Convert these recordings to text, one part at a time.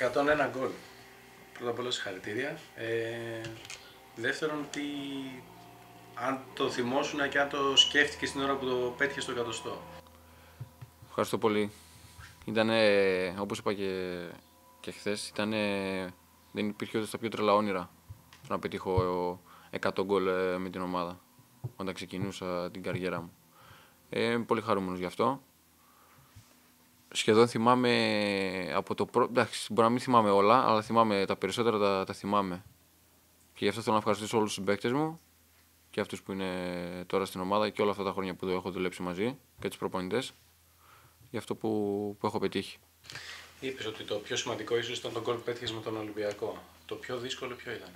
101 γκολ. Πρώτα απ' όλα συγχαρητήρια. Δεύτερον, αν το θυμόσουν και αν το σκέφτηκες την ώρα που το πέτυχες στο εκατοστό. Ευχαριστώ πολύ. Ήταν, όπως είπα και χθες, δεν υπήρχε ούτε στα πιο τρελά όνειρα να πετύχω 100 γκολ με την ομάδα όταν ξεκινούσα την καριέρα μου. Είμαι πολύ χαρούμενος γι' αυτό. Σχεδόν θυμάμαι από το πρώτο. Εντάξει, μπορεί να μην θυμάμαι όλα, αλλά θυμάμαι τα περισσότερα τα θυμάμαι. Και γι' αυτό θέλω να ευχαριστήσω όλους τους συμπαίκτες μου και αυτούς που είναι τώρα στην ομάδα και όλα αυτά τα χρόνια που έχω δουλέψει μαζί και τους προπονητές για αυτό που έχω πετύχει. Είπες ότι το πιο σημαντικό ίσως ήταν το γκολ που πέτυχες με τον Ολυμπιακό. Το πιο δύσκολο ποιο ήταν?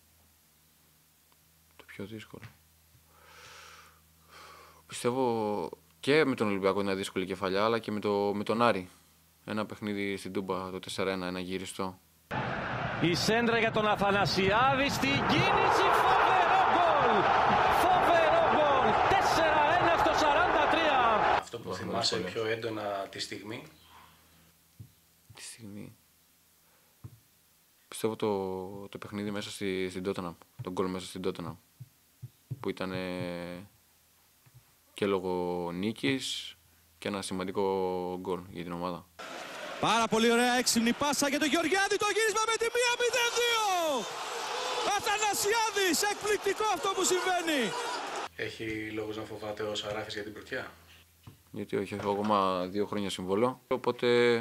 Το πιο δύσκολο. Πιστεύω και με τον Ολυμπιακό είναι δύσκολη κεφαλιά, αλλά και με τον Άρη. Ένα παιχνίδι στην Τούμπα, το 4-1, ένα γύριστο. Η σέντρα για τον Αθανασιάδη στην κίνηση, φοβερό γκολ! Φοβερό γκολ! 4-1 στο 43. Αυτό που θυμάσαι πιο έντονα τη στιγμή? Τη στιγμή. Πιστεύω το παιχνίδι μέσα στην Τότεναμ, το γκολ μέσα στην Τότεναμ, που ήταν και λόγω νίκης και ένα σημαντικό γκολ για την ομάδα. Πάρα πολύ ωραία έξυπνη πάσα για τον Γεωργιάδη, το γύρισμα με τη 1-0-2! Αθανασιάδης, εκπληκτικό αυτό που συμβαίνει! Έχει λόγος να φοβάται ο Σαράφης για την πρωτιά? Γιατί όχι, έχω ακόμα 2 χρόνια συμβόλαιο, οπότε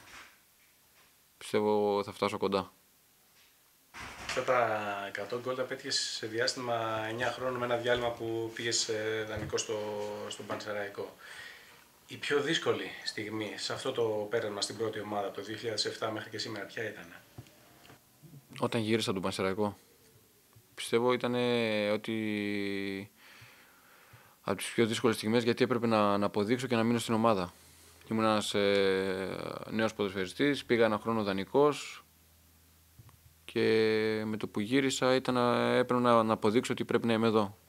πιστεύω θα φτάσω κοντά. Αυτά τα 100 γκολ τα πέτυχες σε διάστημα 9 χρόνων με ένα διάλειμμα που πήγες δανεικό στον Πανσεραϊκό. Η πιο δύσκολη στιγμή σε αυτό το πέρασμα στην πρώτη ομάδα από το 2007 μέχρι και σήμερα ποια ήταν? Όταν γύρισα τον Πανσεραϊκό, πιστεύω ήταν ότι από τις πιο δύσκολες στιγμές, γιατί έπρεπε να αποδείξω και να μείνω στην ομάδα. Ήμουν ένας νέος ποδοσφαιριστής, πήγα ένα χρόνο δανεικός και με το που γύρισα έπρεπε να αποδείξω ότι πρέπει να είμαι εδώ.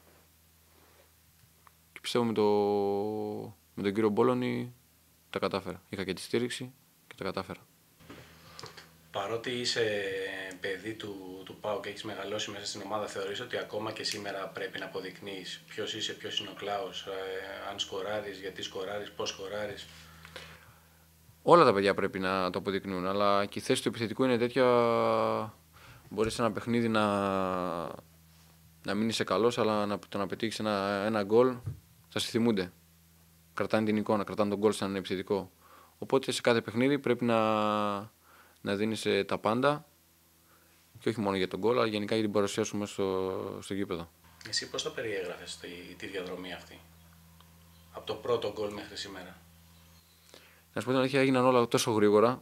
Και πιστεύω με τον κύριο Μπόλωνη τα κατάφερα. Είχα και τη στήριξη και τα κατάφερα. Παρότι είσαι παιδί του ΠΑΟΚ και έχεις μεγαλώσει μέσα στην ομάδα, θεωρείς ότι ακόμα και σήμερα πρέπει να αποδεικνύεις ποιος είσαι, ποιος είναι ο Κλάους, αν σκοράρεις, γιατί σκοράρεις, πώς σκοράρεις? Όλα τα παιδιά πρέπει να το αποδεικνύουν, αλλά και η θέση του επιθετικού είναι τέτοια. Μπορείς σε ένα παιχνίδι να μην είσαι καλός, αλλά το να πετύχεις ένα γκολ θα σε θυμούνται. Κρατάνε την εικόνα, κρατάνε τον γκολ σαν επιθετικό. Οπότε σε κάθε παιχνίδι πρέπει να δίνεις τα πάντα και όχι μόνο για τον γκολ, αλλά γενικά για την παρουσία σου μέσα στο γήπεδο. Εσύ πώς θα περιέγραφες τη διαδρομή αυτή, από το πρώτο γκολ μέχρι σήμερα? Να σου πω την αλήθεια, έγιναν όλα τόσο γρήγορα.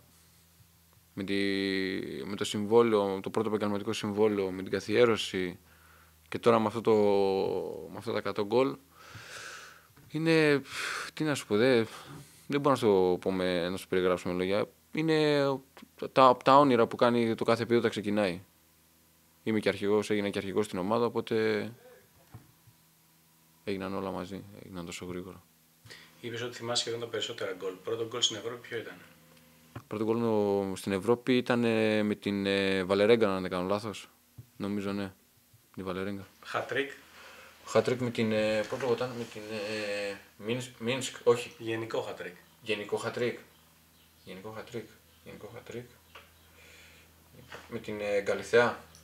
Με το συμβόλαιο, το πρώτο επαγγελματικό συμβόλαιο, με την καθιέρωση και τώρα με αυτά τα 100 γκολ. Είναι, τι να σου πω, δεν μπορώ να σου πω να σου περιγράψω με λόγια. Είναι τα όνειρα που κάνει το κάθε παιδί όταν ξεκινάει. Είμαι και αρχηγός, έγινα και αρχηγός στην ομάδα, οπότε έγιναν όλα μαζί, έγιναν τόσο γρήγορα. Είπες ότι θυμάσαι σχεδόν τα περισσότερα γκολ. Πρώτο γκολ στην Ευρώπη ποιο ήταν? Πρώτο γκολ στην Ευρώπη ήταν με την Βαλερέγκα, αν δεν κάνω λάθος. Νομίζω ναι, τη Βαλερέγκα. Χατρίκ. Χατρίκ με την. Πρώτο ήταν με την. Μίνσκ, όχι. Γενικό χατρίκ. Γενικό χατρίκ. Γενικό χατρίκ. Με την Γκαλιθέα.